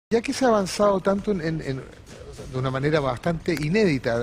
Ya que se ha avanzado tanto de una manera bastante inédita,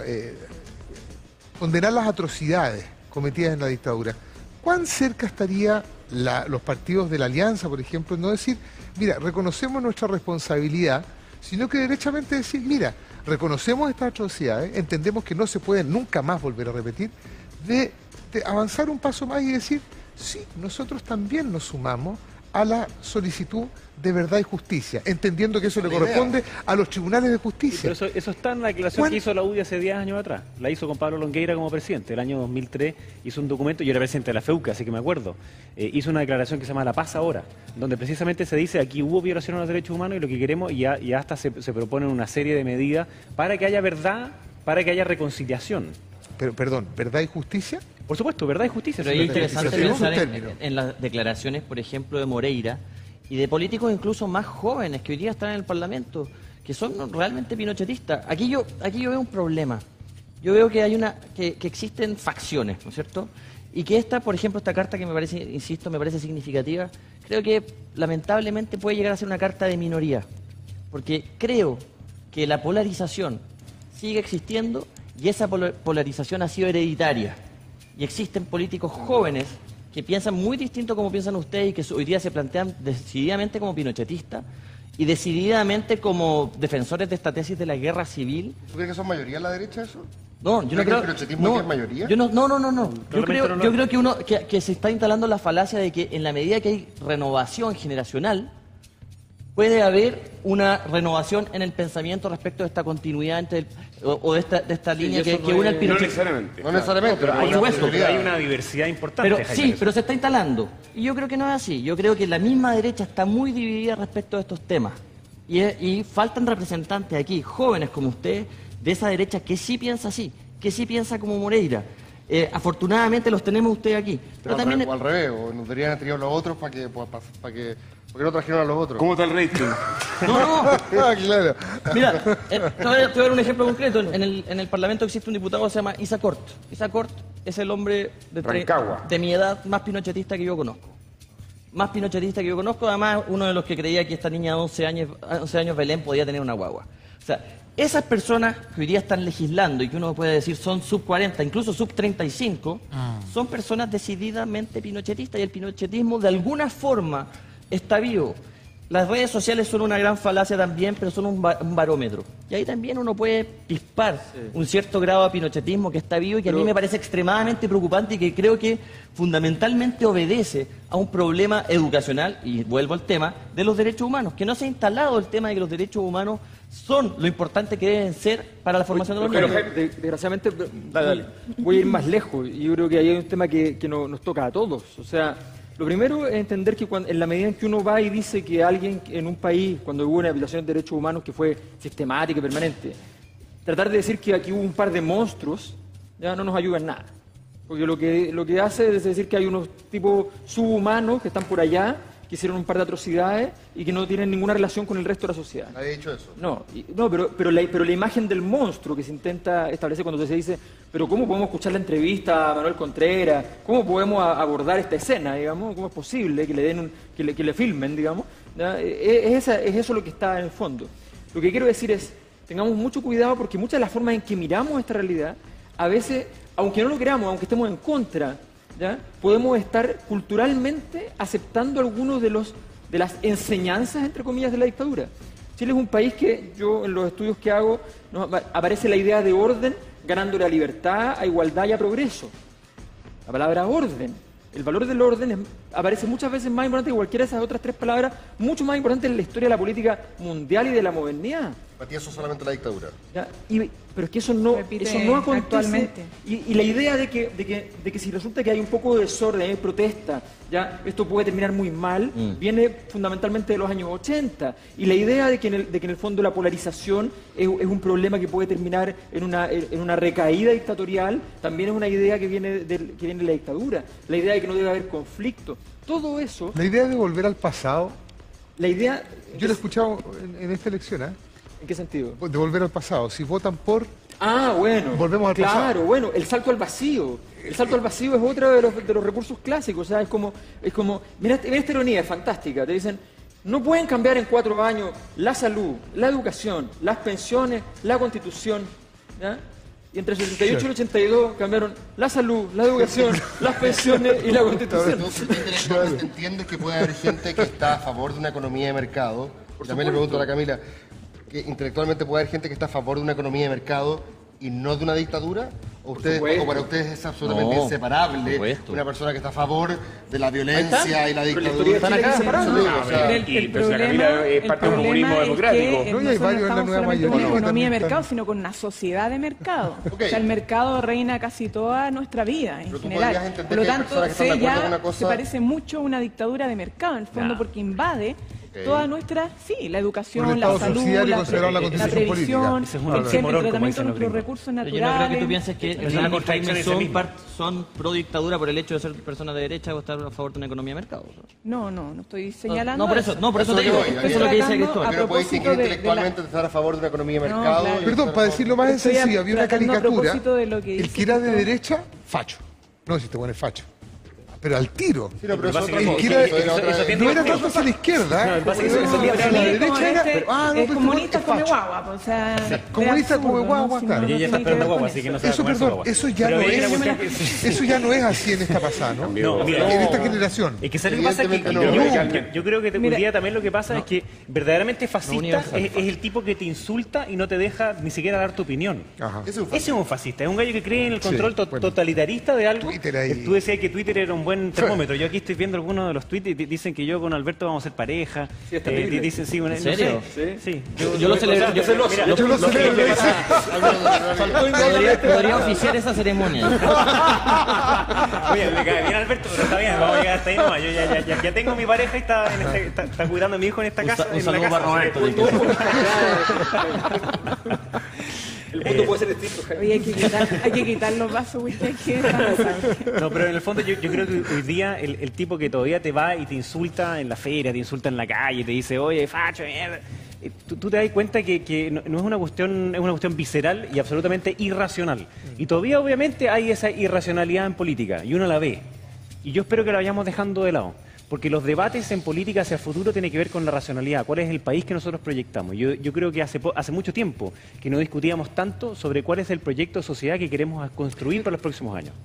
condenar las atrocidades cometidas en la dictadura, ¿cuán cerca estaría los partidos de la Alianza, por ejemplo, no decir, mira, reconocemos nuestra responsabilidad, sino que derechamente decir, mira, reconocemos estas atrocidades, entendemos que no se pueden nunca más volver a repetir, de avanzar un paso más y decir, sí, nosotros también nos sumamos a la solicitud de verdad y justicia, entendiendo que eso le corresponde a los tribunales de justicia. Sí, pero eso está en la declaración que hizo la UDI hace 10 años atrás. La hizo con Pablo Longueira como presidente. El año 2003 hizo un documento, yo era presidente de la FEUCA, así que me acuerdo. Hizo una declaración que se llama La Paz Ahora, donde precisamente se dice aquí hubo violación a los derechos humanos y lo que queremos, y hasta se proponen una serie de medidas para que haya verdad, para que haya reconciliación. Pero, perdón, ¿verdad y justicia? Por supuesto, verdad y justicia. Pero es interesante pensar en las declaraciones, por ejemplo, de Moreira y de políticos incluso más jóvenes que hoy día están en el Parlamento, que son realmente pinochetistas. Aquí yo veo un problema. Yo veo que existen facciones, ¿no es cierto? Y que por ejemplo, esta carta que me parece, insisto, me parece significativa, creo que lamentablemente puede llegar a ser una carta de minoría. Porque creo que la polarización sigue existiendo y esa polarización ha sido hereditaria. Y existen políticos jóvenes que piensan muy distinto como piensan ustedes y que hoy día se plantean decididamente como pinochetistas y decididamente como defensores de esta tesis de la guerra civil. ¿Tú crees que son mayoría en la derecha eso? No, yo no creo. ¿El pinochetismo es mayoría? No. Yo creo que se está instalando la falacia de que en la medida que hay renovación generacional, puede haber una renovación en el pensamiento respecto de esta continuidad entre de esta línea que une el pinochetismo. No necesariamente. No necesariamente, Pero pero por supuesto, hay una diversidad importante. Pero se está instalando. Y yo creo que no es así. Yo creo que la misma derecha está muy dividida respecto de estos temas. Y faltan representantes aquí, jóvenes como usted, de esa derecha que sí piensa así, que sí piensa como Moreira. Afortunadamente los tenemos usted aquí. Pero también o al revés, o nos deberían traer los otros para que... ¿Por qué no trajeron a los otros? ¿Cómo está el rating? No. Claro. Mira, te voy a dar un ejemplo concreto. En el Parlamento existe un diputado que se llama Isa Cort. Isa Cort es el hombre de mi edad más pinochetista que yo conozco. Más pinochetista que yo conozco, además uno de los que creía que esta niña de 11 años Belén podía tener una guagua. O sea, esas personas que hoy día están legislando y que uno puede decir son sub 40, incluso sub 35, son personas decididamente pinochetistas y el pinochetismo de alguna forma está vivo. Las redes sociales son una gran falacia también, pero son un barómetro. Y ahí también uno puede pispar un cierto grado de pinochetismo que está vivo y que a mí me parece extremadamente preocupante y que creo que fundamentalmente obedece a un problema educacional, y vuelvo al tema, de los derechos humanos, que no se ha instalado el tema de que los derechos humanos son lo importante que deben ser para la formación de los niños. Desgraciadamente, voy a ir más lejos. Y yo creo que ahí hay un tema que nos toca a todos. O sea, lo primero es entender que en la medida en que uno va y dice que alguien en un país, cuando hubo una violación de derechos humanos que fue sistemática y permanente, tratar de decir que aquí hubo un par de monstruos, ya no nos ayuda en nada. Porque lo que hace es decir que hay unos tipos subhumanos que están por allá, que hicieron un par de atrocidades y que no tienen ninguna relación con el resto de la sociedad. Nadie ha dicho eso. Pero la imagen del monstruo que se intenta establecer cuando se dice, pero ¿cómo podemos escuchar la entrevista a Manuel Contreras? ¿Cómo podemos abordar esta escena, digamos? ¿Cómo es posible que le den que le filmen, digamos? Es eso lo que está en el fondo. Lo que quiero decir es, tengamos mucho cuidado porque muchas de las formas en que miramos esta realidad, a veces, aunque no lo creamos, aunque estemos en contra, ¿ya? Podemos estar culturalmente aceptando algunos de las enseñanzas, entre comillas, de la dictadura. Chile es un país que yo, en los estudios que hago, aparece la idea de orden ganándole a libertad, a igualdad y a progreso. La palabra orden, el valor del orden aparece muchas veces más importante que cualquiera de esas otras tres palabras, mucho más importante en la historia de la política mundial y de la modernidad. Para ti eso es solamente la dictadura. ¿Ya? Pero es que eso no acontece. Y la idea de que si resulta que hay un poco de desorden, hay protesta, ya esto puede terminar muy mal, viene fundamentalmente de los años 80. Y la idea de que en el fondo la polarización es un problema que puede terminar en una recaída dictatorial, también es una idea que viene de la dictadura. La idea de que no debe haber conflicto. Todo eso... La idea de volver al pasado... La idea... Yo lo he escuchado en esta elección, ¿eh? ¿En qué sentido? De volver al pasado. Si votan por... bueno. Volvemos al pasado. Claro, bueno, el salto al vacío. El salto al vacío es otro de los recursos clásicos. O sea, es como mira esta ironía, es fantástica. Te dicen, No pueden cambiar en 4 años la salud, la educación, las pensiones, la Constitución, ¿ya? Y entre el 78 y el 82 cambiaron la salud, la educación, las pensiones y la Constitución. Lo que intelectualmente entiendo es que puede haber gente que está a favor de una economía de mercado. También le pregunto a la Camila, que intelectualmente puede haber gente que está a favor de una economía de mercado y no de una dictadura. ¿O para ustedes es absolutamente inseparable una persona que está a favor de la violencia y la dictadura? Están acá separados. Pero si la Camila es parte del comunismo democrático. No, y hay varios en la nueva mayoría. Con una que economía de también mercado, están- sino con una sociedad de mercado. Ok. O sea, el mercado reina casi toda nuestra vida en Pero tú podrías general. entender Por lo que hay tanto, personas que están de acuerdo con una cosa- se parece mucho a una dictadura de mercado, en el fondo, porque invade toda nuestra, la educación, Un la Estado salud, subsidiario la considerado en la Constitución previsión, política. Ese es un etcétera, oxímoron, el como tratamiento dicen de los nuestros gringos. recursos Pero yo no creo que naturales. tú pienses que Es una contradicción en sí misma. son pro dictadura por el hecho de ser personas de derecha o estar a favor de una economía de mercado. No estoy señalando No, por eso Eso te digo. voy, Eso es lo que dice tratando Cristóbal. a Que no puede distinguir propósito de intelectualmente estar a favor de una economía de No, mercado. claro. y Perdón, estar para a decirlo más en Estoy sencillo, había una tratando a caricatura. propósito de lo que El dice que era de Cristóbal. derecha, facho. No, si te pones facho. Pero al tiro. Sí, no, pero eso es otra Básicamente, cosa. que era- Eso era otra- eso tiene- No era tanto hacia la izquierda. No, pasa que eso La tiene- la derecha Como era. este, Ah, no, es pero comunista es come facho. guagua, pues, o sea, Comunista es come absurdo, guagua, Si claro. Y ella está tiene que esperando ver con guagua, así que no se va a Eso, comer su perdón, guagua. eso ya Pero no hay una es. cuestión que- Eso ya no es así en esta pasada, ¿no? No, mira, En esta generación. Es que ¿sabes lo que pasa? Que Evidentemente no. yo creo que hoy Mira. día también lo que pasa es que verdaderamente fascista universal. es el tipo que te insulta y no te deja ni siquiera dar tu opinión. Ajá. Ese es un Ese es un fascista, es un gallo que cree en el control Sí, bueno. totalitarista de algo. Twitter ahí. Tú decías que Twitter era un buen termómetro. Yo aquí estoy viendo algunos de los tweets y dicen que yo con Alberto vamos a ser pareja. Sí, es terrible. Dicen, sí, ¿En no serio? sé. Sí. Yo lo celebro. Yo celoso. Mira, Yo lo celebro, dice. Podría oficiar esa ceremonia. Oye, me cae bien Alberto, pero está bien, vamos a llegar hasta ahí nomás. Yo ya tengo mi pareja y está cuidando a mi hijo en esta casa. Un en la saludo casa, para así que- Roberto. El punto puede ser distinto, Jaime. Oye, hay que quitar los vasos, whisky, que están pasados. No, pero en el fondo yo creo que hoy día el tipo que todavía te va y te insulta en la feria, te insulta en la calle, te dice, oye, facho, mierda. Tú te das cuenta que no es una cuestión, es una cuestión visceral y absolutamente irracional. Y todavía obviamente hay esa irracionalidad en política y uno la ve. Y yo espero que la vayamos dejando de lado. Porque los debates en política hacia el futuro tienen que ver con la racionalidad. ¿Cuál es el país que nosotros proyectamos? Yo creo que hace mucho tiempo que no discutíamos tanto sobre cuál es el proyecto de sociedad que queremos construir para los próximos años.